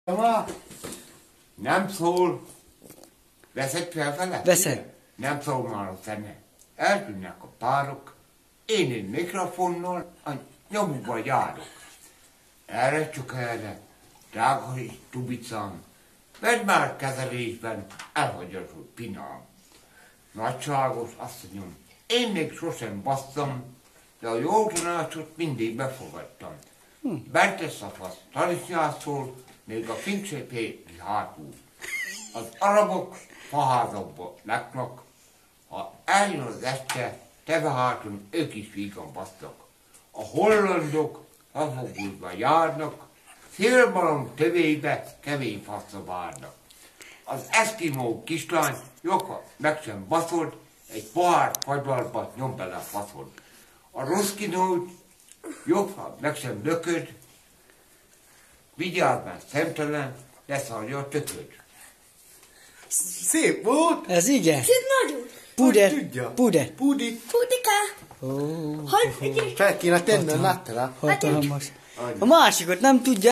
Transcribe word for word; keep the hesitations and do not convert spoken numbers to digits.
Ma nem szól. Veszed felfele? Veszed. Nem szól már a szeme. Eltűnnek a párok. Én egy mikrofonnal a nyomukba járok. Erre csak erre, drága és tubicám, vedd már kezelésben, elhagyod, hogy pinám. Nagyságos asszonyom, én még sosem basszam, de a jó tanácsot mindig befogadtam. Hm. Bent lesz a fasz talisnyászól, még a fincsépéti hátul. Az arabok faházakba laknak, ha eljön az este, teve hátul ők is vígan basznak. A hollandok havogulva járnak, félmalom tövébe kemény faszra várnak. Az eszkimó kislány joka meg sem baszod, egy pohár fagylalba nyom bele a faszod. A ruszkinót jobbha meg sem lököd, vigyázz, mert szemtelen, leszarja a tököd. Szép volt! Ez igen. Szép nagyon. Puder. Tudja. Puder. Pudi. Pudika. Oh. Hogy egyébként. Fel kéne tenni a nattra. Hatalmas. A másikot nem tudja.